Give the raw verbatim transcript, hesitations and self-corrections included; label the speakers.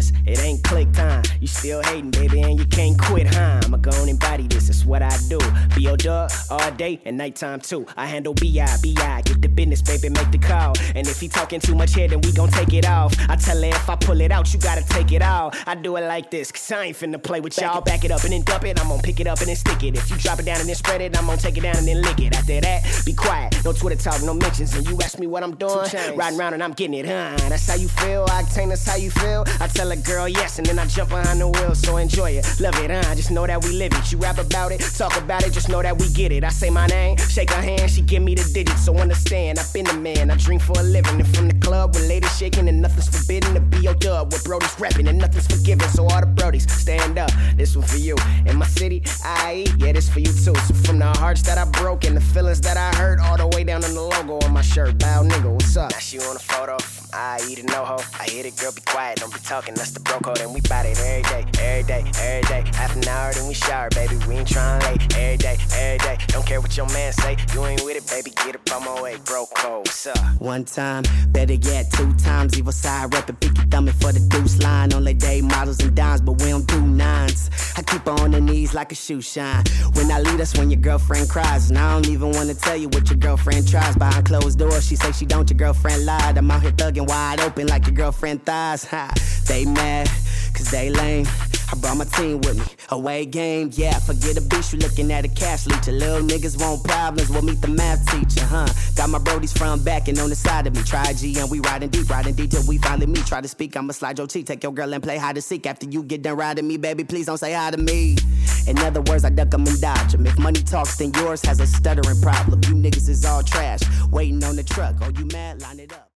Speaker 1: cause it ain't click time. You still hating, baby, and you can't quit, huh? I'ma go and embody this, it's what I do. Be your dog all day and nighttime too. I handle B I, B I, get the business, baby, make the call. And if he talking too much here, then we gon' take it off. I tell her if I pull it out, you gotta take it all. I do it like this, cause I ain't finna play with y'all. Back it up and then dump it, I'm gon' pick it up and then stick it. If you drop it down and then spread it, I'm gon' take it down and then lick it. After that, be quiet, no Twitter talk, no mentions. And you ask me what I'm doing, riding around and I'm getting it, huh? That's how you feel, Octane, that's how you feel. I tell a girl yes, and then I jump behind the wheel, so enjoy it, love it, huh? Just know that we live it. You rap about it, talk about it, just know that we get it. I say my name, shake her hand, she give me the digits, so understand, I've been the man, I dream for a living. And from the club with ladies shaking and nothing's forbidden, to be your dub with Brody's rapping and nothing's forgiven. So all the Brodies, stand up, this one for you. In my city, I E, yeah, this for you too. So from the hearts that I broke and the feelings that I hurt, all the way down on the logo on my shirt, bow nigga, what's up? Now she on a photo from I E to NoHo. I hear the girl, be quiet, don't be talking, that's the bro code. And we bout it every day, every day, every day. Half an hour, then we shower, baby, we ain't trying late. Every day, every day, don't care what your man say. You ain't with it, baby, get up on my way, bro code, what's up?
Speaker 2: One time, better yet, two times. Evil side reppin', picky thumbin' for the deuce line. Only day models and dimes, but we don't do nines. I keep her on her knees like a shoe shine. When I lead us, when your girlfriend cries. And I don't even wanna tell you what your girlfriend tries. Behind closed doors, she say she don't, your girlfriend lied. I'm out here thuggin' wide open like your girlfriend thighs. Ha, they mad, cause they lame. I brought my team with me, away game, yeah. Forget a bitch, you looking at a cash leech. Little niggas want problems, we'll meet the math teacher, huh? Got my brodies from back and on the side of me. Try G and we riding deep, riding deep till we finally meet. Try to speak, I'ma slide your cheek. Take your girl and play hide and seek. After you get done riding me, baby, please don't say hi to me. In other words, I duck 'em and dodge 'em. If money talks, then yours has a stuttering problem. You niggas is all trash, waiting on the truck. Oh, you mad? Line it up.